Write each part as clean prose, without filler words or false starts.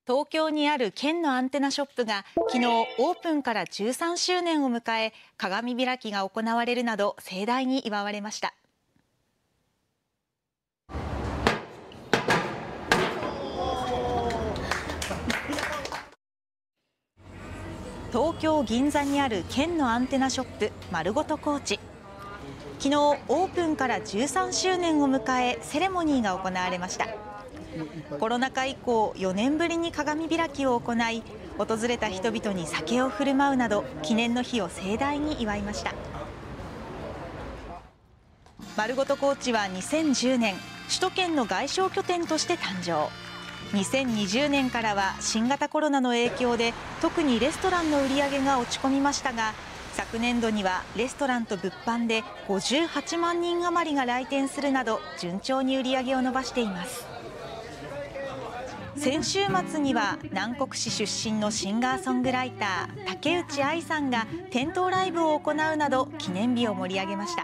東京にある県のアンテナショップが昨日オープンから13周年を迎え、鏡開きが行われるなど盛大に祝われました。東京・銀座にある県のアンテナショップまるごと高知。昨日オープンから13周年を迎え、セレモニーが行われました。コロナ禍以降4年ぶりに鏡開きを行い、訪れた人々に酒を振る舞うなど記念の日を盛大に祝いました。まるごと高知は2010年首都圏の外商拠点として誕生。2020年からは新型コロナの影響で特にレストランの売り上げが落ち込みましたが、昨年度にはレストランと物販で58万人余りが来店するなど順調に売り上げを伸ばしています。先週末には南国市出身のシンガーソングライター竹内愛さんが店頭ライブを行うなど記念日を盛り上げました。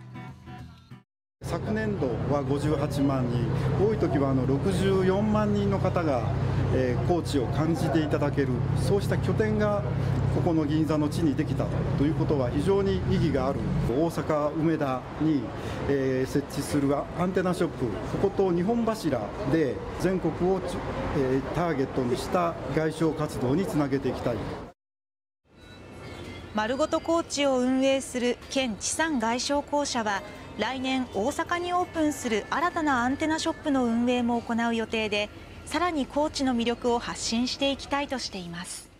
昨年度は58万人、多い時は64万人の方が、高知を感じていただける、そうした拠点がここの銀座の地にできたということは非常に意義がある。大阪梅田に、設置するアンテナショップ、ここと2本柱で全国を、ターゲットにした外商活動につなげていきたい。 まるごと高知を運営する県地産外商公社は来年大阪にオープンする新たなアンテナショップの運営も行う予定で、さらに高知の魅力を発信していきたいとしています。